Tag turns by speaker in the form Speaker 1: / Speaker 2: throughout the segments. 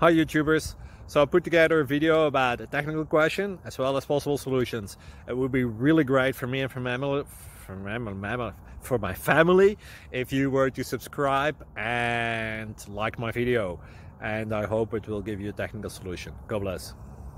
Speaker 1: Hi YouTubers! So I put together a video about a technical question as well as possible solutions. It would be really great for me and for my family if you were to subscribe and like my video, and I hope it will give you a technical solution. God bless.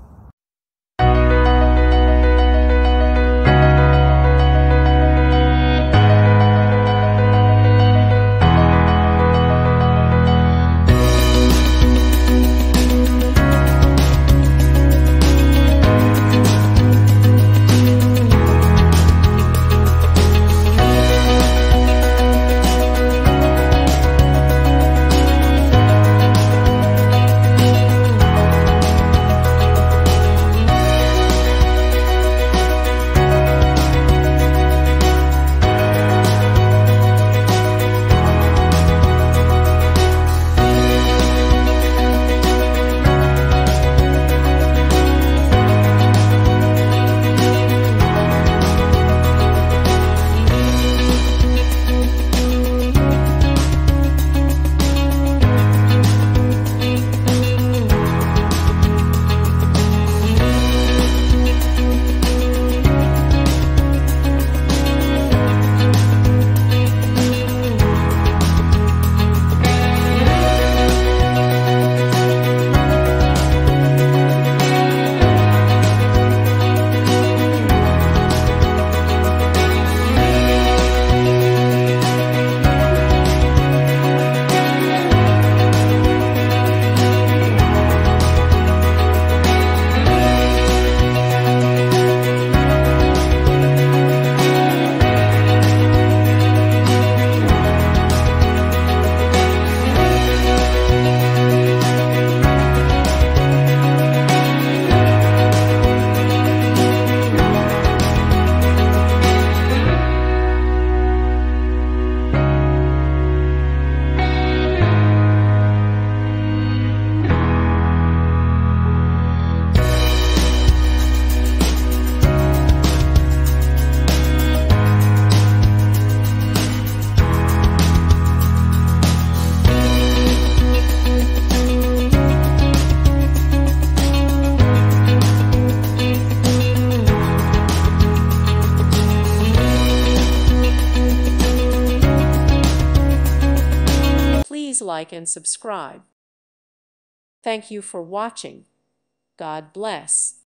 Speaker 2: Please like and subscribe. Thank you for watching. God bless.